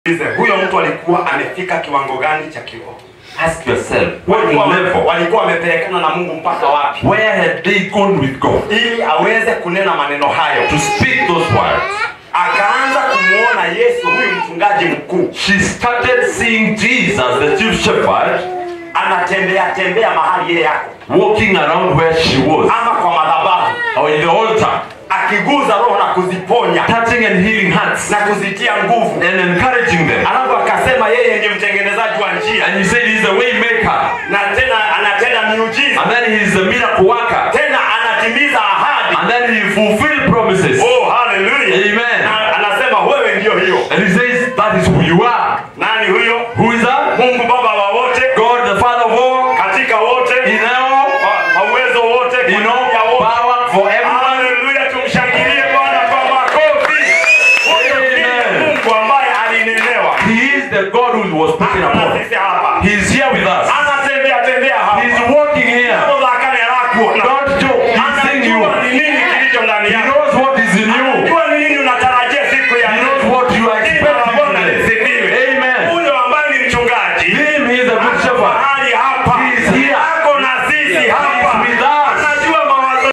Huyo mtu alikuwa amefika kiwango gani cha kiroho? Ask yourself, what level? Walikuwa wamepelekana na Mungu mpaka wapi? Where had they gone with God? Ili aweze kunena maneno hayo. To speak those words. Akaanza kumuona Yesu, huyu mchungaji mkuu. She started seeing Jesus, the chief shepherd, anatembea mahali yeye yako. Walking around where she was. Ama kwa madhabahu. Or in the altar. Akiguza roho na kuziponya. Touching and healing hearts. Na kuzitia nguvu. And encouraging them. Alafu akasema yeye ndiye mtengenezaji wa njia. And he said he is the way maker. Na tena anatenda miujiza. And then he is the miracle worker. Tena anatimiza ahadi. And then he fulfills promises. Oh, hallelujah. Amen. Na anasema wewe ndio hiyo. And he says that is who you are. Nani huyo? Who is that? Mungu Baba wa wote. God the Father of all. Katika wote. In all. Kwa uwezo wote. In all power for everyone. Hallelujah. Tumshangilie Bwana kwa makofi. Amen. Mungu ambaye alinenewa. He is the God who was spoken upon. He is here with us. Anatembea hapa. He is walking here. Don't do